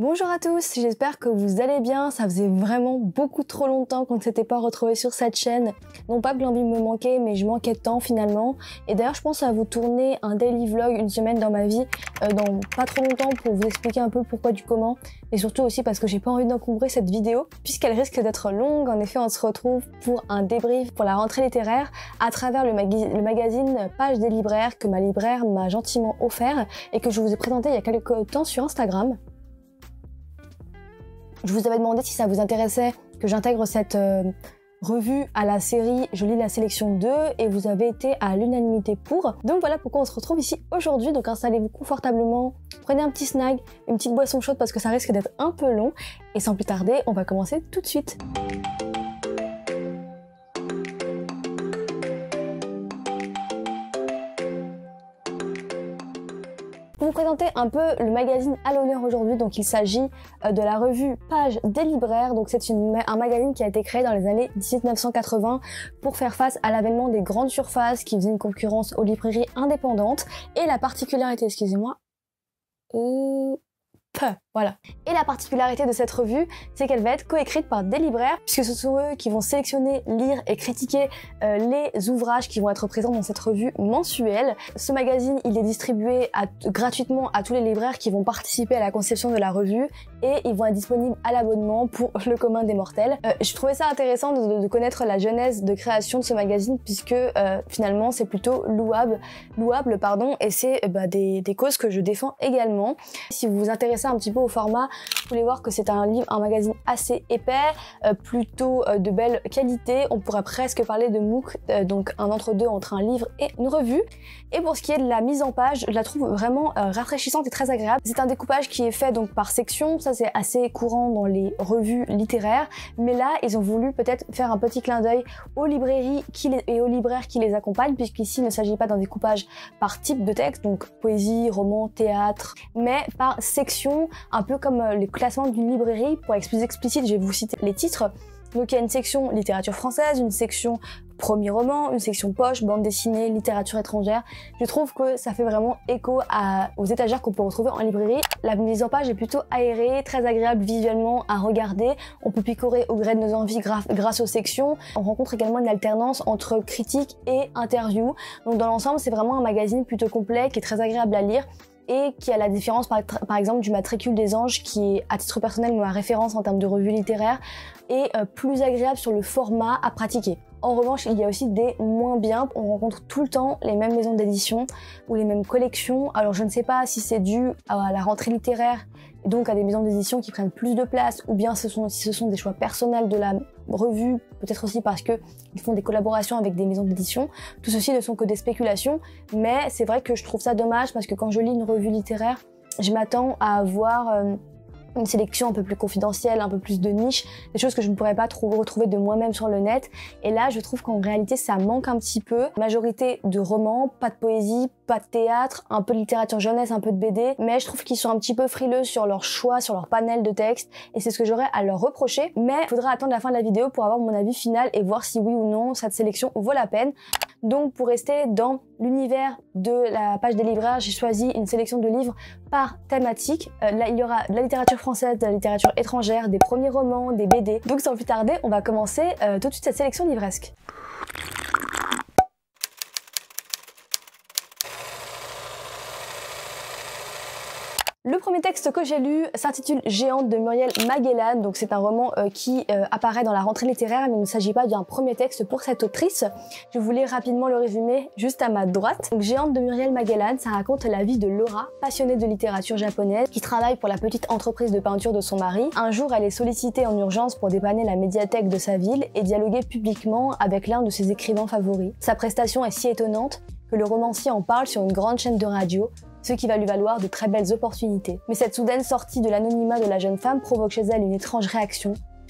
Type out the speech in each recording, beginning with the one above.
Bonjour à tous, j'espère que vous allez bien. Ça faisait vraiment beaucoup trop longtemps qu'on ne s'était pas retrouvés sur cette chaîne. Non pas que l'envie me manquait, mais je manquais de temps finalement. Et d'ailleurs, je pense à vous tourner un daily vlog, une semaine dans ma vie, dans pas trop longtemps pour vous expliquer un peu le pourquoi du comment. Et surtout aussi parce que j'ai pas envie d'encombrer cette vidéo, puisqu'elle risque d'être longue. En effet, on se retrouve pour un débrief pour la rentrée littéraire à travers le magazine Page des libraires que ma libraire m'a gentiment offert et que je vous ai présenté il y a quelques temps sur Instagram. Je vous avais demandé si ça vous intéressait que j'intègre cette revue à la série Je lis la sélection 2 et vous avez été à l'unanimité pour. Donc voilà pourquoi on se retrouve ici aujourd'hui. Donc installez-vous confortablement, prenez un petit snack, une petite boisson chaude parce que ça risque d'être un peu long. Et sans plus tarder, on va commencer tout de suite. Pour vous présenter un peu le magazine à l'honneur aujourd'hui, donc il s'agit de la revue Page des libraires. Donc c'est un magazine qui a été créé dans les années 1980 pour faire face à l'avènement des grandes surfaces qui faisaient une concurrence aux librairies indépendantes. Et la particularité, excusez-moi, voilà. Et la particularité de cette revue, c'est qu'elle va être coécrite par des libraires, puisque ce sont eux qui vont sélectionner, lire et critiquer les ouvrages qui vont être présents dans cette revue mensuelle. Ce magazine, il est distribué gratuitement à tous les libraires qui vont participer à la conception de la revue et ils vont être disponibles à l'abonnement pour le commun des mortels. Je trouvais ça intéressant de connaître la genèse de création de ce magazine, puisque finalement c'est plutôt louable, et c'est des causes que je défends également. Si vous vous intéressez un petit peu au format, vous pouvez voir que c'est un magazine assez épais, plutôt de belle qualité. On pourrait presque parler de MOOC, donc un entre-deux entre un livre et une revue. Et pour ce qui est de la mise en page, je la trouve vraiment rafraîchissante et très agréable. C'est un découpage qui est fait donc par section, ça c'est assez courant dans les revues littéraires, mais là ils ont voulu peut-être faire un petit clin d'œil aux librairies et aux libraires qui les accompagnent, puisqu'ici il ne s'agit pas d'un découpage par type de texte, donc poésie, roman, théâtre, mais par section, un peu comme les classements d'une librairie. Pour être plus explicite, je vais vous citer les titres. Donc il y a une section littérature française, une section premier roman, une section poche, bande dessinée, littérature étrangère. Je trouve que ça fait vraiment écho aux étagères qu'on peut retrouver en librairie. La mise en page est plutôt aérée, très agréable visuellement à regarder. On peut picorer au gré de nos envies grâce aux sections. On rencontre également une alternance entre critique et interview. Donc dans l'ensemble, c'est vraiment un magazine plutôt complet qui est très agréable à lire, et qui a la différence par exemple du Matricule des Anges, qui est à titre personnel ma référence en termes de revue littéraire, et plus agréable sur le format à pratiquer. En revanche, il y a aussi des moins bien. On rencontre tout le temps les mêmes maisons d'édition ou les mêmes collections. Alors je ne sais pas si c'est dû à la rentrée littéraire, et donc à des maisons d'édition qui prennent plus de place, ou bien si ce sont des choix personnels de la revue, peut-être aussi parce que ils font des collaborations avec des maisons d'édition. Tout ceci ne sont que des spéculations, mais c'est vrai que je trouve ça dommage parce que quand je lis une revue littéraire, je m'attends à avoir une sélection un peu plus confidentielle, un peu plus de niche, des choses que je ne pourrais pas retrouver de moi-même sur le net. Et là, je trouve qu'en réalité, ça manque un petit peu. Majorité de romans, pas de poésie, pas de théâtre, un peu de littérature jeunesse, un peu de BD, mais je trouve qu'ils sont un petit peu frileux sur leur choix, sur leur panel de textes, et c'est ce que j'aurais à leur reprocher. Mais il faudra attendre la fin de la vidéo pour avoir mon avis final et voir si oui ou non cette sélection vaut la peine. Donc pour rester dans l'univers de la page des libraires, j'ai choisi une sélection de livres par thématique. Là, il y aura de la littérature française, de la littérature étrangère, des premiers romans, des BD. Donc sans plus tarder, on va commencer tout de suite cette sélection livresque. Le premier texte que j'ai lu s'intitule Géante de Muriel Magellan. Donc c'est un roman qui apparaît dans la rentrée littéraire, mais il ne s'agit pas d'un premier texte pour cette autrice. Je voulais rapidement le résumer juste à ma droite. Donc Géante de Muriel Magellan, ça raconte la vie de Laura, passionnée de littérature japonaise, qui travaille pour la petite entreprise de peinture de son mari. Un jour, elle est sollicitée en urgence pour dépanner la médiathèque de sa ville et dialoguer publiquement avec l'un de ses écrivains favoris. Sa prestation est si étonnante que le romancier en parle sur une grande chaîne de radio, ce qui va lui valoir de très belles opportunités. Mais cette soudaine sortie de l'anonymat de la jeune femme provoque chez elle une étrange réaction,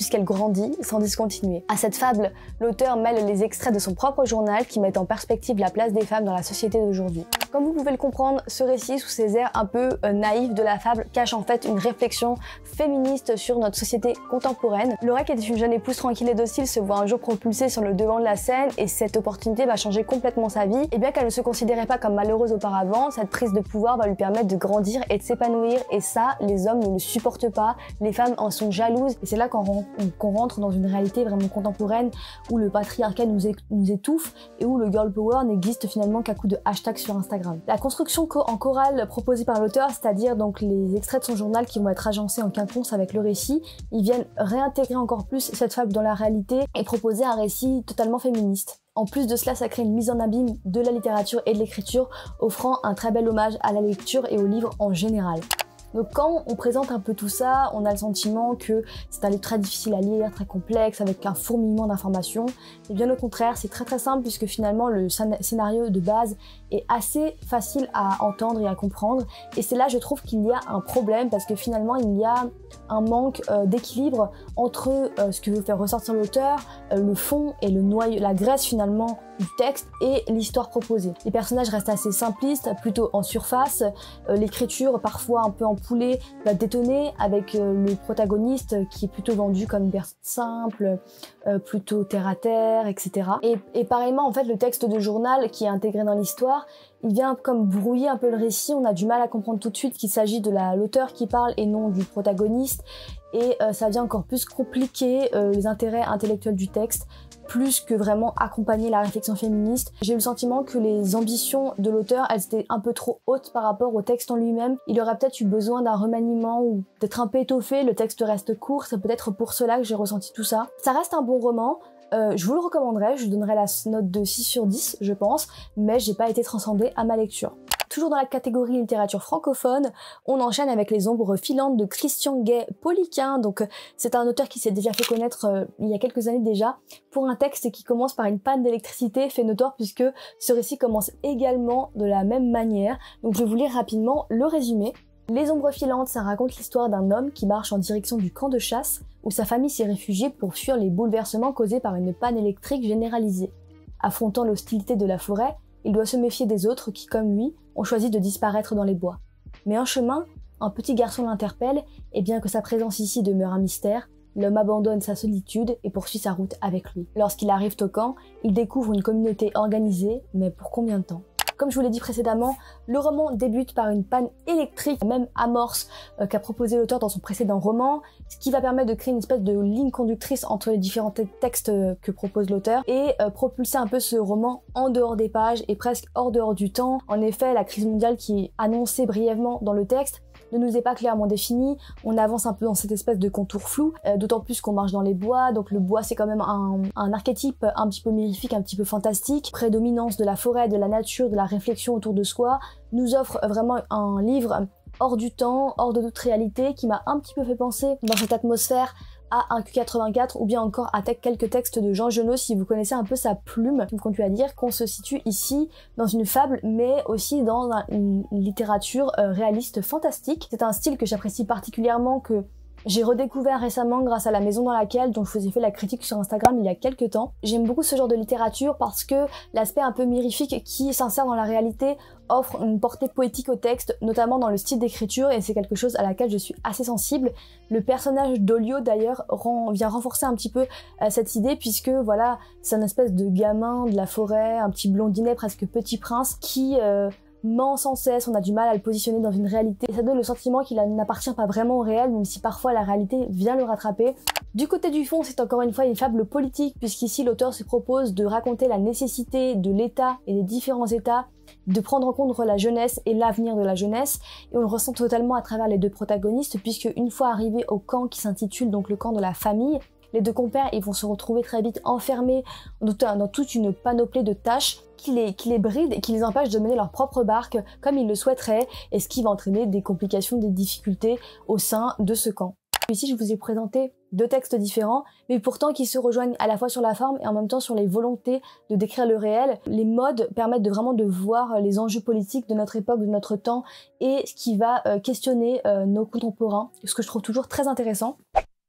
puisqu'elle grandit sans discontinuer. À cette fable, l'auteur mêle les extraits de son propre journal qui mettent en perspective la place des femmes dans la société d'aujourd'hui. Comme vous pouvez le comprendre, ce récit, sous ses airs un peu naïfs de la fable, cache en fait une réflexion féministe sur notre société contemporaine. Laura, qui était une jeune épouse tranquille et docile, se voit un jour propulsée sur le devant de la scène et cette opportunité va changer complètement sa vie. Et bien qu'elle ne se considérait pas comme malheureuse auparavant, cette prise de pouvoir va lui permettre de grandir et de s'épanouir, et ça, les hommes ne le supportent pas, les femmes en sont jalouses, et c'est là qu'on rentre dans une réalité vraiment contemporaine où le patriarcat nous étouffe et où le girl power n'existe finalement qu'à coup de hashtag sur Instagram. La construction en chorale proposée par l'auteur, c'est-à-dire donc les extraits de son journal qui vont être agencés en quinconce avec le récit, ils viennent réintégrer encore plus cette fable dans la réalité et proposer un récit totalement féministe. En plus de cela, ça crée une mise en abîme de la littérature et de l'écriture, offrant un très bel hommage à la lecture et aux livres en général. Donc quand on présente un peu tout ça, on a le sentiment que c'est un livre très difficile à lire, très complexe, avec un fourmillement d'informations. Et bien au contraire, c'est très simple puisque finalement le scénario de base est assez facile à entendre et à comprendre. Et c'est là, je trouve, qu'il y a un problème parce que finalement il y a un manque d'équilibre entre ce que veut faire ressortir l'auteur, le fond et le noyau, la graisse finalement du texte et l'histoire proposée. Les personnages restent assez simplistes, plutôt en surface, l'écriture parfois un peu en poulet va détonner avec le protagoniste qui est plutôt vendu comme une personne simple, plutôt terre à terre, etc. Et pareillement en fait le texte de journal qui est intégré dans l'histoire, il vient comme brouiller un peu le récit, on a du mal à comprendre tout de suite qu'il s'agit de l'auteur qui parle et non du protagoniste, et ça vient encore plus compliquer les intérêts intellectuels du texte, plus que vraiment accompagner la réflexion féministe. J'ai eu le sentiment que les ambitions de l'auteur, elles étaient un peu trop hautes par rapport au texte en lui-même. Il aurait peut-être eu besoin d'un remaniement ou d'être un peu étoffé, le texte reste court, c'est peut-être pour cela que j'ai ressenti tout ça. Ça reste un bon roman, je vous le recommanderais, je lui donnerais la note de 6 sur 10 je pense, mais j'ai pas été transcendée à ma lecture. Toujours dans la catégorie littérature francophone, on enchaîne avec Les Ombres filantes de Christian Gay-Poliquin. Donc c'est un auteur qui s'est déjà fait connaître il y a quelques années déjà pour un texte qui commence par une panne d'électricité fait notoire puisque ce récit commence également de la même manière. Donc je vais vous lire rapidement le résumé. Les Ombres filantes, ça raconte l'histoire d'un homme qui marche en direction du camp de chasse où sa famille s'est réfugiée pour fuir les bouleversements causés par une panne électrique généralisée. Affrontant l'hostilité de la forêt, il doit se méfier des autres qui, comme lui, ont choisi de disparaître dans les bois. Mais en chemin, un petit garçon l'interpelle, et bien que sa présence ici demeure un mystère, l'homme abandonne sa solitude et poursuit sa route avec lui. Lorsqu'il arrive au camp, il découvre une communauté organisée, mais pour combien de temps ? Comme je vous l'ai dit précédemment, le roman débute par une panne électrique, même amorce, qu'a proposé l'auteur dans son précédent roman, ce qui va permettre de créer une espèce de ligne conductrice entre les différents textes que propose l'auteur et propulser un peu ce roman en dehors des pages et presque hors dehors du temps. En effet, la crise mondiale qui est annoncée brièvement dans le texte ne nous est pas clairement définie, on avance un peu dans cette espèce de contour flou, d'autant plus qu'on marche dans les bois, donc le bois c'est quand même un archétype un petit peu mirifique, un petit peu fantastique, prédominance de la forêt, de la nature, de la réflexion autour de soi, nous offre vraiment un livre hors du temps, hors de toute réalité, qui m'a un petit peu fait penser dans cette atmosphère à un Q84 ou bien encore à quelques textes de Jean Genot si vous connaissez un peu sa plume, qui me conduit à dire qu'on se situe ici dans une fable mais aussi dans une littérature réaliste fantastique. C'est un style que j'apprécie particulièrement, que j'ai redécouvert récemment grâce à La Maison dans laquelle, dont je vous ai fait la critique sur Instagram il y a quelques temps. J'aime beaucoup ce genre de littérature parce que l'aspect un peu mirifique qui s'insère dans la réalité offre une portée poétique au texte, notamment dans le style d'écriture, et c'est quelque chose à laquelle je suis assez sensible. Le personnage d'Olio d'ailleurs vient renforcer un petit peu cette idée, puisque voilà, c'est une espèce de gamin de la forêt, un petit blondinet presque petit prince qui ment sans cesse, on a du mal à le positionner dans une réalité. Et ça donne le sentiment qu'il n'appartient pas vraiment au réel, même si parfois la réalité vient le rattraper. Du côté du fond, c'est encore une fois une fable politique, puisqu'ici l'auteur se propose de raconter la nécessité de l'État et des différents États de prendre en compte la jeunesse et l'avenir de la jeunesse, et on le ressent totalement à travers les deux protagonistes, puisque une fois arrivés au camp qui s'intitule donc le camp de la famille, les deux compères ils vont se retrouver très vite enfermés dans toute une panoplie de tâches qui les brident et qui les empêchent de mener leur propre barque comme ils le souhaiteraient, et ce qui va entraîner des complications, des difficultés au sein de ce camp. Ici, je vous ai présenté deux textes différents, mais pourtant qui se rejoignent à la fois sur la forme et en même temps sur les volontés de décrire le réel. Les modes permettent vraiment de voir les enjeux politiques de notre époque, de notre temps, et ce qui va questionner nos contemporains, ce que je trouve toujours très intéressant.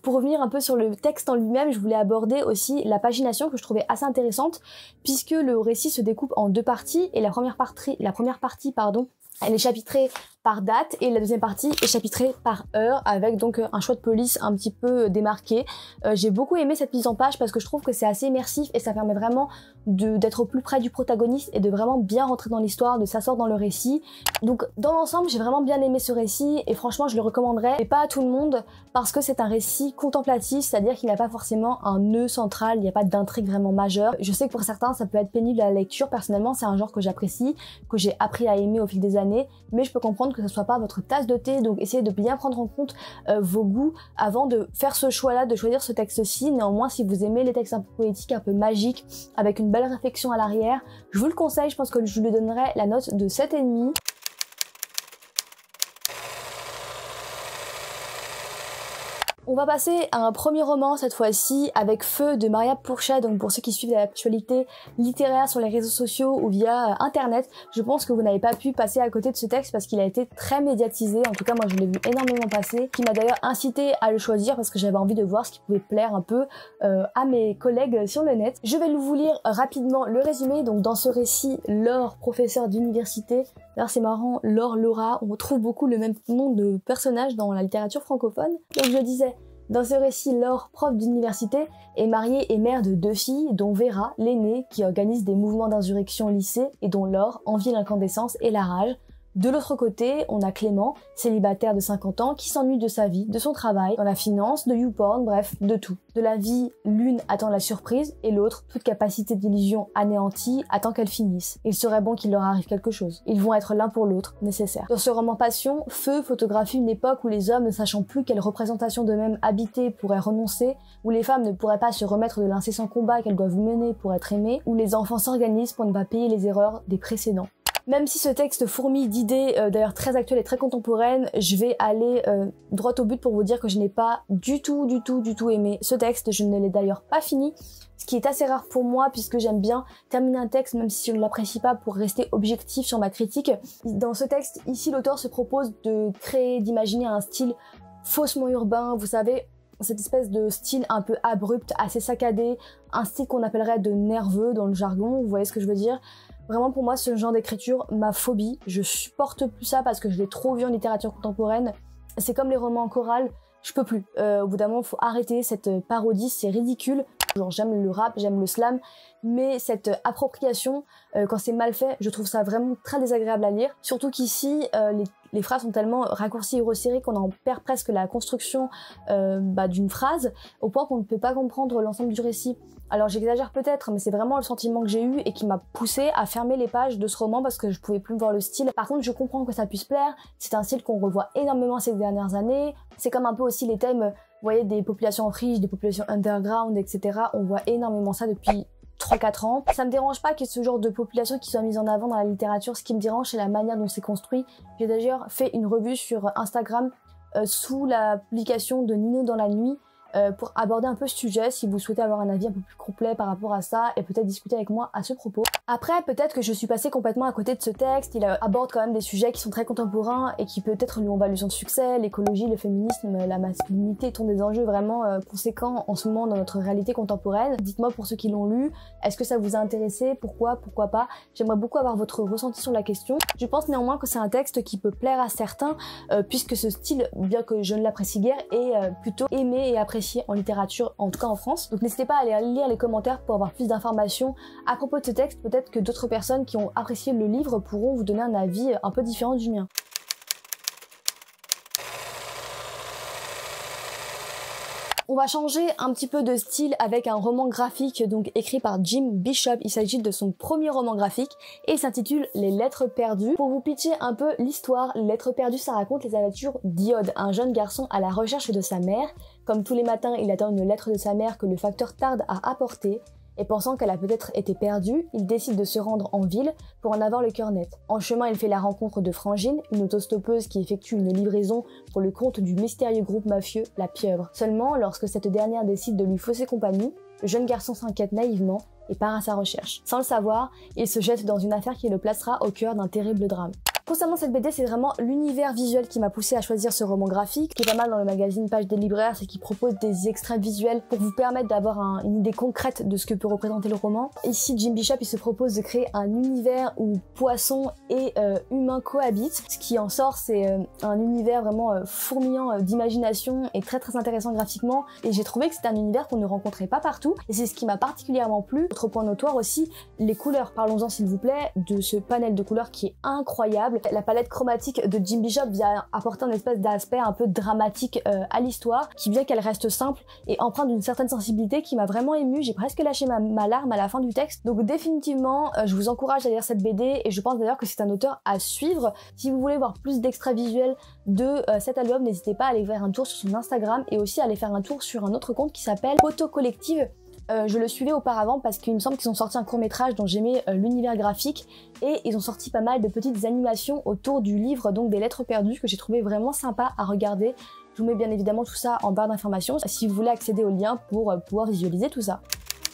Pour revenir un peu sur le texte en lui-même, je voulais aborder aussi la pagination que je trouvais assez intéressante puisque le récit se découpe en deux parties et la première partie, elle est chapitrée par date et la deuxième partie est chapitrée par heure avec donc un choix de police un petit peu démarqué. J'ai beaucoup aimé cette mise en page parce que je trouve que c'est assez immersif et ça permet vraiment d'être au plus près du protagoniste et de vraiment bien rentrer dans l'histoire, de s'asseoir dans le récit. Donc dans l'ensemble, j'ai vraiment bien aimé ce récit et franchement je le recommanderais, mais pas à tout le monde parce que c'est un récit contemplatif, c'est-à-dire qu'il n'a pas forcément un nœud central, il n'y a pas d'intrigue vraiment majeure. Je sais que pour certains ça peut être pénible à la lecture, personnellement c'est un genre que j'apprécie, que j'ai appris à aimer au fil des années, mais je peux comprendre que ce soit pas votre tasse de thé, donc essayez de bien prendre en compte vos goûts avant de faire ce choix-là, de choisir ce texte-ci. Néanmoins, si vous aimez les textes un peu poétiques, un peu magiques, avec une belle réflexion à l'arrière, je vous le conseille, je pense que je lui donnerai la note de 7,5. On va passer à un premier roman cette fois-ci avec Feu de Maria Pourchet. Donc pour ceux qui suivent l'actualité littéraire sur les réseaux sociaux ou via internet, je pense que vous n'avez pas pu passer à côté de ce texte parce qu'il a été très médiatisé. En tout cas moi je l'ai vu énormément passer, qui m'a d'ailleurs incité à le choisir parce que j'avais envie de voir ce qui pouvait plaire un peu à mes collègues sur le net. Je vais vous lire rapidement le résumé. Donc dans ce récit, Laure, professeure d'université, alors c'est marrant, Laure, on retrouve beaucoup le même nom de personnage dans la littérature francophone. Donc je disais, dans ce récit, Laure, prof d'université, est mariée et mère de 2 filles, dont Vera, l'aînée, qui organise des mouvements d'insurrection au lycée et dont Laure envie l'incandescence et la rage. De l'autre côté, on a Clément, célibataire de 50 ans, qui s'ennuie de sa vie, de son travail, dans la finance, de YouPorn, bref, de tout. De la vie, l'une attend la surprise et l'autre, toute capacité d'illusion anéantie, attend qu'elle finisse. Il serait bon qu'il leur arrive quelque chose. Ils vont être l'un pour l'autre, nécessaires. Dans ce roman passion, Feu photographie une époque où les hommes, ne sachant plus quelle représentation d'eux-mêmes habiter, pourraient renoncer, où les femmes ne pourraient pas se remettre de l'incessant combat qu'elles doivent mener pour être aimées, où les enfants s'organisent pour ne pas payer les erreurs des précédents. Même si ce texte fourmille d'idées d'ailleurs très actuelles et très contemporaines, je vais aller droit au but pour vous dire que je n'ai pas du tout aimé ce texte. Je ne l'ai d'ailleurs pas fini, ce qui est assez rare pour moi puisque j'aime bien terminer un texte même si je ne l'apprécie pas pour rester objectif sur ma critique. Dans ce texte, ici l'auteur se propose d'imaginer un style faussement urbain, vous savez, cette espèce de style un peu abrupt, assez saccadé, un style qu'on appellerait de nerveux dans le jargon, vous voyez ce que je veux dire. Vraiment pour moi ce genre d'écriture, ma phobie, je supporte plus ça parce que je l'ai trop vu en littérature contemporaine. C'est comme les romans en chorale, je peux plus. Au bout d'un moment faut arrêter cette parodie, c'est ridicule. Genre j'aime le rap, j'aime le slam, mais cette appropriation, quand c'est mal fait, je trouve ça vraiment très désagréable à lire. Surtout qu'ici, les phrases sont tellement raccourcies et resserrées qu'on en perd presque la construction d'une phrase, au point qu'on ne peut pas comprendre l'ensemble du récit. Alors j'exagère peut-être, mais c'est vraiment le sentiment que j'ai eu et qui m'a poussé à fermer les pages de ce roman parce que je pouvais plus voir le style. Par contre, je comprends que ça puisse plaire, c'est un style qu'on revoit énormément ces dernières années. C'est comme un peu aussi les thèmes, vous voyez, des populations riches, des populations underground, etc. On voit énormément ça depuis 3-4 ans. Ça me dérange pas qu'il y ait ce genre de population qui soit mise en avant dans la littérature. Ce qui me dérange, c'est la manière dont c'est construit. J'ai d'ailleurs fait une revue sur Instagram sous la publication de Nino dans la nuit pour aborder un peu ce sujet si vous souhaitez avoir un avis un peu plus complet par rapport à ça et peut-être discuter avec moi à ce propos. Après, peut-être que je suis passée complètement à côté de ce texte, il aborde quand même des sujets qui sont très contemporains et qui peut-être lui ont valu son succès, l'écologie, le féminisme, la masculinité sont des enjeux vraiment conséquents en ce moment dans notre réalité contemporaine. Dites-moi pour ceux qui l'ont lu, est-ce que ça vous a intéressé, pourquoi pas? J'aimerais beaucoup avoir votre ressenti sur la question. Je pense néanmoins que c'est un texte qui peut plaire à certains puisque ce style, bien que je ne l'apprécie guère, est plutôt aimé et apprécié en littérature, en tout cas en France. Donc n'hésitez pas à aller lire les commentaires pour avoir plus d'informations à propos de ce texte. Peut-être que d'autres personnes qui ont apprécié le livre pourront vous donner un avis un peu différent du mien. On va changer un petit peu de style avec un roman graphique donc écrit par Jim Bishop. Il s'agit de son premier roman graphique et il s'intitule Les Lettres Perdues. Pour vous pitcher un peu l'histoire, Les Lettres Perdues, ça raconte les aventures d'Iode, un jeune garçon à la recherche de sa mère. Comme tous les matins, il attend une lettre de sa mère que le facteur tarde à apporter. Et pensant qu'elle a peut-être été perdue, il décide de se rendre en ville pour en avoir le cœur net. En chemin, il fait la rencontre de Frangine, une autostoppeuse qui effectue une livraison pour le compte du mystérieux groupe mafieux, la Pieuvre. Seulement, lorsque cette dernière décide de lui fausser compagnie, le jeune garçon s'inquiète naïvement et part à sa recherche. Sans le savoir, il se jette dans une affaire qui le placera au cœur d'un terrible drame. Concernant cette BD, c'est vraiment l'univers visuel qui m'a poussé à choisir ce roman graphique. Ce qui est pas mal dans le magazine Page des libraires, c'est qu'il propose des extraits visuels pour vous permettre d'avoir une idée concrète de ce que peut représenter le roman. Ici, Jim Bishop, il se propose de créer un univers où poissons et humains cohabitent. Ce qui en sort, c'est un univers vraiment fourmillant d'imagination et très intéressant graphiquement. Et j'ai trouvé que c'était un univers qu'on ne rencontrait pas partout. Et c'est ce qui m'a particulièrement plu. Autre point notoire aussi, les couleurs. Parlons-en s'il vous plaît de ce panel de couleurs qui est incroyable. La palette chromatique de Jim Bishop vient apporter un espèce d'aspect un peu dramatique à l'histoire, qui bien qu'elle reste simple et empreinte d'une certaine sensibilité qui m'a vraiment émue. J'ai presque lâché ma larme à la fin du texte. Donc définitivement, je vous encourage à lire cette BD et je pense d'ailleurs que c'est un auteur à suivre. Si vous voulez voir plus d'extraits visuels de cet album, n'hésitez pas à aller faire un tour sur son Instagram et aussi à aller faire un tour sur un autre compte qui s'appelle Photo Collective. Je le suivais auparavant parce qu'il me semble qu'ils ont sorti un court-métrage dont j'aimais l'univers graphique et ils ont sorti pas mal de petites animations autour du livre, donc des lettres perdues, que j'ai trouvé vraiment sympa à regarder. Je vous mets bien évidemment tout ça en barre d'informations si vous voulez accéder au lien pour pouvoir visualiser tout ça.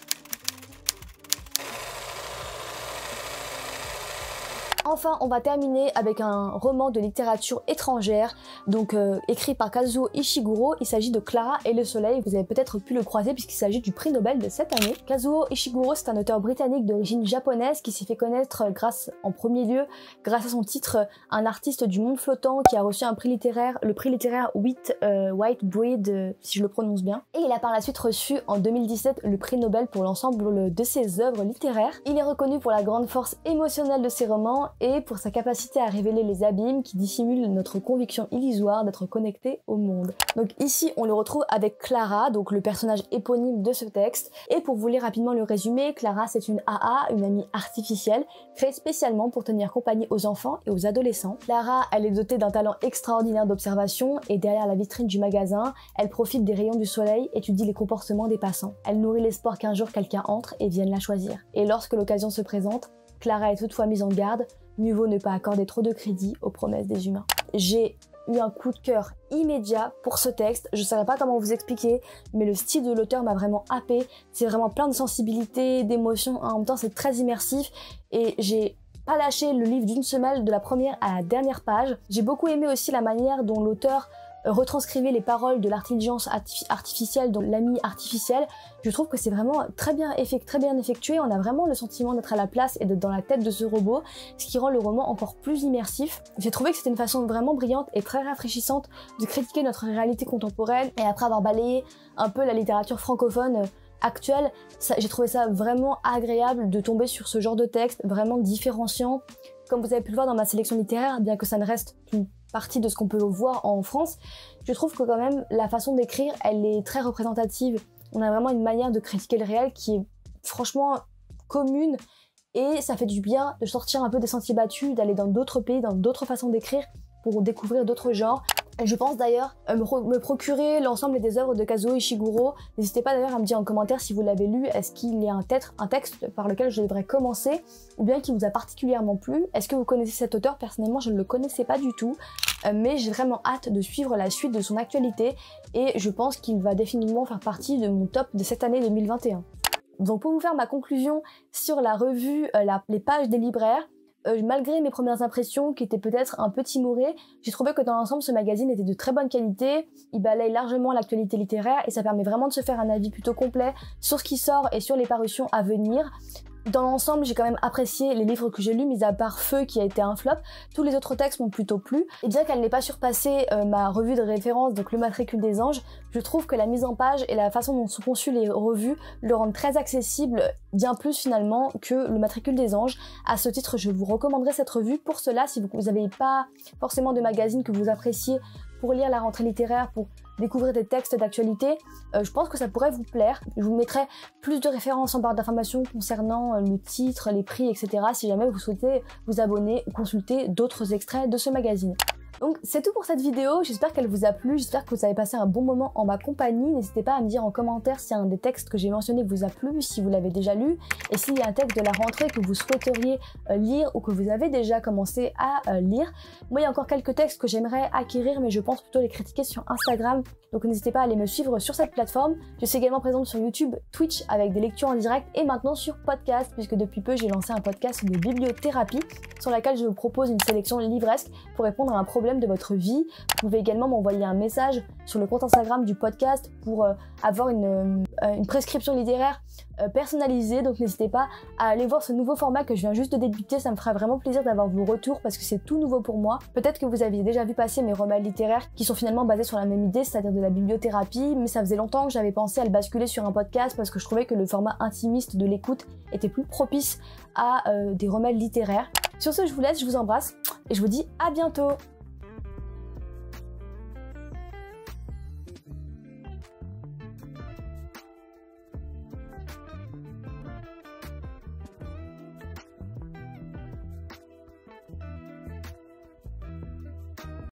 Enfin, on va terminer avec un roman de littérature étrangère, donc écrit par Kazuo Ishiguro. Il s'agit de Clara et le soleil. Vous avez peut-être pu le croiser puisqu'il s'agit du prix Nobel de cette année. Kazuo Ishiguro, c'est un auteur britannique d'origine japonaise qui s'est fait connaître en premier lieu, grâce à son titre Un artiste du monde flottant, qui a reçu un prix littéraire, le prix littéraire White Breed, si je le prononce bien. Et il a par la suite reçu en 2017 le prix Nobel pour l'ensemble de ses œuvres littéraires. Il est reconnu pour la grande force émotionnelle de ses romans et pour sa capacité à révéler les abîmes qui dissimulent notre conviction illusoire d'être connecté au monde. Donc ici, on le retrouve avec Clara, donc le personnage éponyme de ce texte. Et pour vous lire rapidement le résumé, Clara, c'est une AA, une amie artificielle, créée spécialement pour tenir compagnie aux enfants et aux adolescents. Clara, elle est dotée d'un talent extraordinaire d'observation et derrière la vitrine du magasin, elle profite des rayons du soleil, étudie les comportements des passants. Elle nourrit l'espoir qu'un jour quelqu'un entre et vienne la choisir. Et lorsque l'occasion se présente, Clara est toutefois mise en garde. Mieux vaut ne pas accorder trop de crédit aux promesses des humains. J'ai eu un coup de cœur immédiat pour ce texte. Je ne saurais pas comment vous expliquer, mais le style de l'auteur m'a vraiment happé. C'est vraiment plein de sensibilité, d'émotions. En même temps, c'est très immersif et j'ai pas lâché le livre d'une semelle, de la première à la dernière page. J'ai beaucoup aimé aussi la manière dont l'auteur retranscrivait les paroles de l'intelligence artificielle, donc l'ami artificiel. Je trouve que c'est vraiment très bien effectué. On a vraiment le sentiment d'être à la place et d'être dans la tête de ce robot, ce qui rend le roman encore plus immersif. J'ai trouvé que c'était une façon vraiment brillante et très rafraîchissante de critiquer notre réalité contemporaine. Et après avoir balayé un peu la littérature francophone actuelle, j'ai trouvé ça vraiment agréable de tomber sur ce genre de texte, vraiment différenciant. Comme vous avez pu le voir dans ma sélection littéraire, bien que ça ne reste qu'une partie de ce qu'on peut voir en France, je trouve que quand même la façon d'écrire, elle est très représentative. On a vraiment une manière de critiquer le réel qui est franchement commune et ça fait du bien de sortir un peu des sentiers battus, d'aller dans d'autres pays, dans d'autres façons d'écrire pour découvrir d'autres genres. Je pense d'ailleurs me procurer l'ensemble des œuvres de Kazuo Ishiguro. N'hésitez pas d'ailleurs à me dire en commentaire si vous l'avez lu, est-ce qu'il y a un texte par lequel je devrais commencer, ou bien qui vous a particulièrement plu. Est-ce que vous connaissez cet auteur? Personnellement, je ne le connaissais pas du tout, mais j'ai vraiment hâte de suivre la suite de son actualité, et je pense qu'il va définitivement faire partie de mon top de cette année 2021. Donc pour vous faire ma conclusion sur la revue, les pages des libraires, malgré mes premières impressions qui étaient peut-être un peu timorées, j'ai trouvé que dans l'ensemble ce magazine était de très bonne qualité, il balaye largement l'actualité littéraire et ça permet vraiment de se faire un avis plutôt complet sur ce qui sort et sur les parutions à venir. Dans l'ensemble, j'ai quand même apprécié les livres que j'ai lus, mis à part Feu qui a été un flop. Tous les autres textes m'ont plutôt plu. Et bien qu'elle n'ait pas surpassé ma revue de référence, donc Le Matricule des Anges, je trouve que la mise en page et la façon dont sont conçues les revues le rendent très accessible, bien plus finalement que Le Matricule des Anges. À ce titre, je vous recommanderais cette revue. Pour cela, si vous n'avez pas forcément de magazine que vous appréciez pour lire la rentrée littéraire, pour découvrir des textes d'actualité, je pense que ça pourrait vous plaire. Je vous mettrai plus de références en barre d'informations concernant le titre, les prix, etc. si jamais vous souhaitez vous abonner ou consulter d'autres extraits de ce magazine. Donc c'est tout pour cette vidéo, j'espère qu'elle vous a plu, j'espère que vous avez passé un bon moment en ma compagnie. N'hésitez pas à me dire en commentaire si un des textes que j'ai mentionné vous a plu, si vous l'avez déjà lu, et s'il y a un texte de la rentrée que vous souhaiteriez lire ou que vous avez déjà commencé à lire. Moi il y a encore quelques textes que j'aimerais acquérir, mais je pense plutôt les critiquer sur Instagram, donc n'hésitez pas à aller me suivre sur cette plateforme. Je suis également présente sur YouTube, Twitch avec des lectures en direct et maintenant sur podcast, puisque depuis peu j'ai lancé un podcast de bibliothérapie sur laquelle je vous propose une sélection livresque pour répondre à un problème de votre vie. Vous pouvez également m'envoyer un message sur le compte Instagram du podcast pour avoir une prescription littéraire personnalisée, donc n'hésitez pas à aller voir ce nouveau format que je viens juste de débuter, ça me fera vraiment plaisir d'avoir vos retours parce que c'est tout nouveau pour moi. Peut-être que vous aviez déjà vu passer mes romans littéraires qui sont finalement basés sur la même idée, c'est-à-dire de la bibliothérapie, mais ça faisait longtemps que j'avais pensé à le basculer sur un podcast parce que je trouvais que le format intimiste de l'écoute était plus propice à des romans littéraires. Sur ce, je vous laisse, je vous embrasse et je vous dis à bientôt.